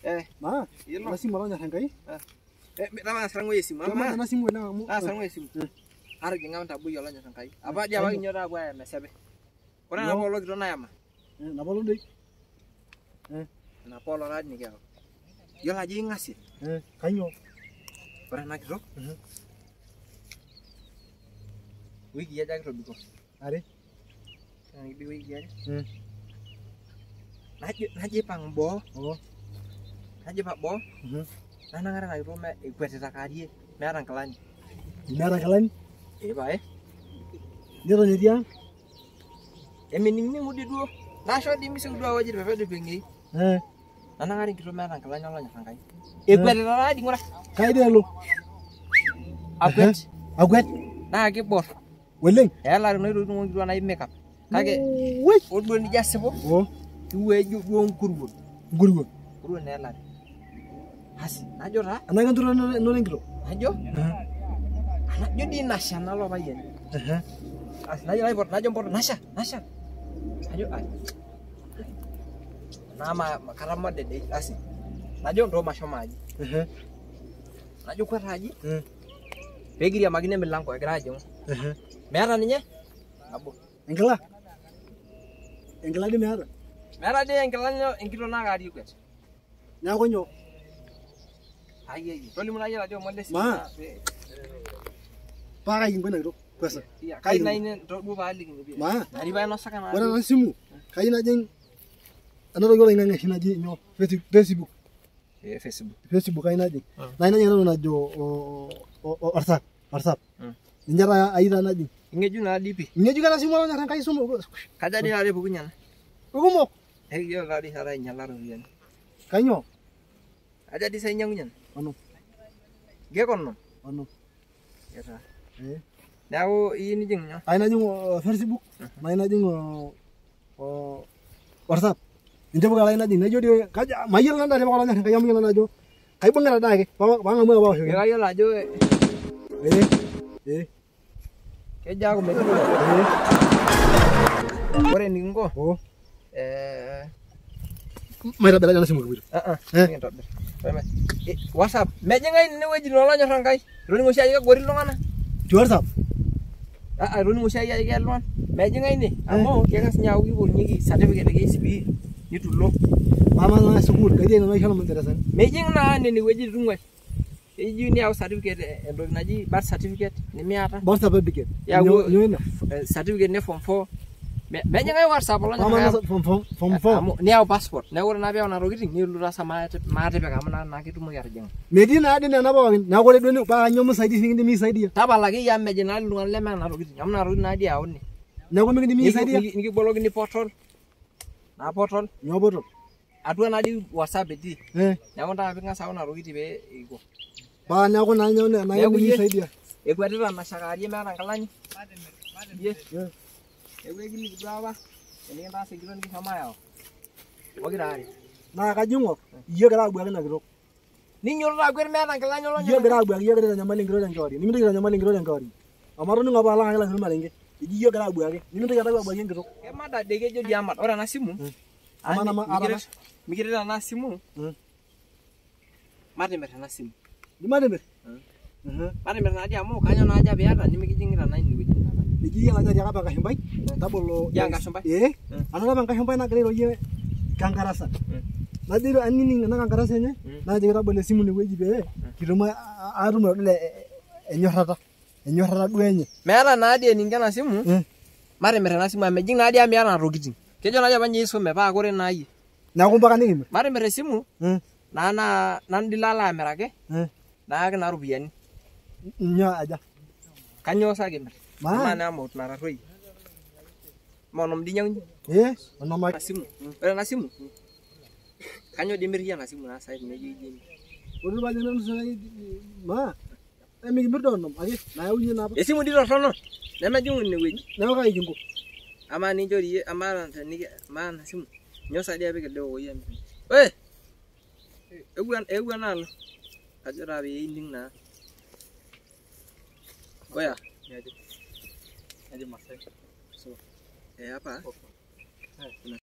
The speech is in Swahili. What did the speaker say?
Ma, nasi malah nyari kai. Tama sarang gue sim. Mama nasi mu na mu. Sarang gue sim. Har ginga mta bu yola nyang kai. Apa dia wagi nyora bu ya mesabe. Ora na polo gro na yama. Na polo dei. Na polo rad ni gel. Yola ji ngasi. Kanyo. Ora na gro. Wigi ya jag ro biko. Are. Nang di wigi ya. Naje pang bo. Oh. Naje pak bo. Nana ngarang ai rome ikwet takari merang kelani. Merang kelani? Bae. Dia dia. Emining ni mudi duo. Nasho di misung dua wajib bebe de bengi. Nana ngaring kiro merang kelani Allah nyang kai. Ikwet rara di ngora. Kai dia lu. Akwet. Nah ki bor. Weleng. Ya la no du ngi wana makeup. Kage. Odbo ni jasse bo. Oh. Duwe ju duon kurbo. Kurbo ne la. Has, najo ra? Ana kan turun no lengkro. Najo? Anak jo di nasional lo bayen. As najo lai najo por nasha. Najo ai. Nama karama de asi. Najo ndo mashoma aji. Najo kwa haji. Pegiri ya magine melang ko egrajo. Mera ninya? Abu. Engkela di mera. Mera de engkela engkilo na gadi ko. Nya ko nyo. Aye, toli mun aja radio mande Ma. Para yin bana ro. Kwasa. Iya, kai na ini do bu bali ngi. Ma. Dari ba no saka na. Wana nasimu. Kai na jeng. Ana ro yola nganga hina ji nyo. Facebook. Facebook kai na jeng. Na ina nyaro na jo WhatsApp. Njara aida na jeng. Ngeju na dipi. Ngeju kana simu na kai sumu. Kaja di hari bukunya. Ugumo. Yo lari harai nyalar rian. Kanyo. Ada di saya nyangunyan. Ano? Ge kono. Ano? Ya sa. Now ini jeng nya. Aina jeng Facebook. Maina jeng WhatsApp. Inja buka lain aja. Nejo dia kaja mayel nanda dia kalau nanya kayak mayel nanda jo. Kayak bengar ada ke. Bang mau bawa. Ya ayo lah jo. Kayak jago metu. Ore ningo. Oh. Mai rabela jana simu biru. WhatsApp. Meje ngai ne weji no lanya rangai. Runi musia aja goril lo ngana. Di WhatsApp. Runi musia aja ke lon. Meje ngai ni. Amo ya kan nyau gi bol nyigi certificate gi sibi. Ni tullo. Mama na sukul kaje no khala menterasan. Meje na ni weji rungwe. Eji ni au certificate endo naji birth certificate ni miata. Birth certificate. Ya nyoina. Certificate ne form 4. Meje ngai WhatsApp lo nya. Form 4. Ni au passport. Ne ora na be ona rogiti ni lura sama mate be kamana na kitu mo yarjeng. Medina ade na ba wangin. Na ko le doni ba nyomo saidi singi mi saidi. Taba lagi ya meje na lu le ma na rogiti. Amna rogiti na dia onni. Na ko mi mi saidi. Ni bologi ni portal. Na portal. Nyo portal. Adua na di WhatsApp beti. Ya wonta be ngasa ona rogiti be iko. Ba na ko na nyo na mi saidi. E ko adira na shakari me na kalani. Ye. Ewe gini berapa? Ini kan tasik dulu nih sama ya. Oke dah. Nah kajungo, iya gara buang na gro. Ni nyuruh aku ini mana kelan nyuruh. Iya gara buang, iya gara nyamalin gro yang kori. Ni minta gara nyamalin gro yang kori. Amaru nu ngapa lang lang malingge. Iya gara buang. Ni minta gara buang yang gro. Emang ada dege jo diamat orang nasimu. Ama nama apa? Mikirin nasimu. Mari mer nasimu. Di mana mer? Mari mer aja mau kanya aja biar ni mikirin nain ni. Niji yang aja dia apa kahimbai? Tabolo. Ya enggak sampai. Anu bang kahimbai nak kero ye kangkarasa. Nanti do ani ning na kangkarasanya. Na jira boleh simu ni weji be. Di rumah aru mo le enyorata. Enyorata duenye. Mera na dia ninga nasimu. Mari mer nasimu amejing na dia miara rogijing. Kejo na dia banyi so me ba gore na yi. Na kumba kanini? Mari mer simu. Na nan dilala merake. Na na rubiani. Nya aja. Kanyo sa gemer. Mana mau nararoi. Mau nom di nyang. Nom nasimu. Nasimu. Kanyo di mirian nasimu na saya meji jin. Udah banyak nom saya ma. Mi berdo nom age. Na unya na. Simu di rosono. Nama jungun ni wi. Na ka ijungu. Ama ni jori ama ni man nasimu. Nyosa dia be kedo ya. Eh. Ewan al. Ajara be inding na. Koya. Ya. Aja masai. So. Apa?